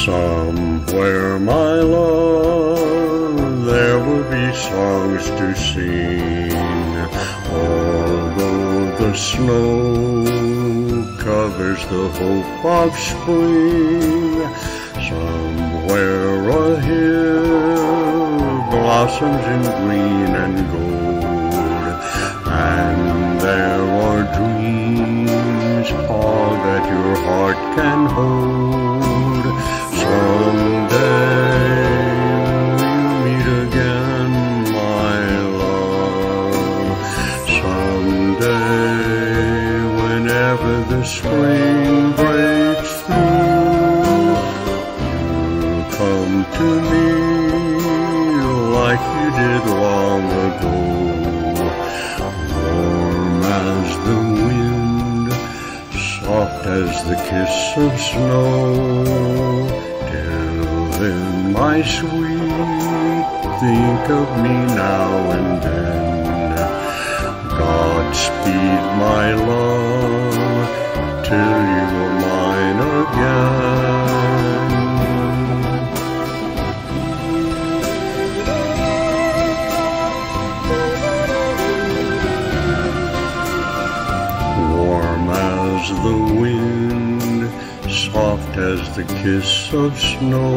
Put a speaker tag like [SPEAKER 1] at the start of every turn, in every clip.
[SPEAKER 1] Somewhere, my love, there will be songs to sing, although the snow covers the hope of spring. Somewhere a hill blossoms in green and gold, and there are dreams, all that your heart can hold. Someday we'll meet again, my love. Someday, whenever the spring breaks through, you'll come to me like you did long ago, warm as the wind, soft as the kiss of snow. Then, my sweet, think of me now and then. Godspeed, my love, till you are mine again. Warm as the wind, soft as the kiss of snow.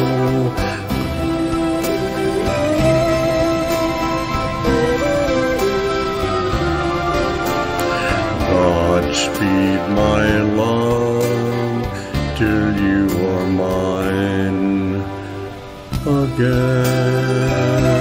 [SPEAKER 1] Godspeed, my love, till you are mine again.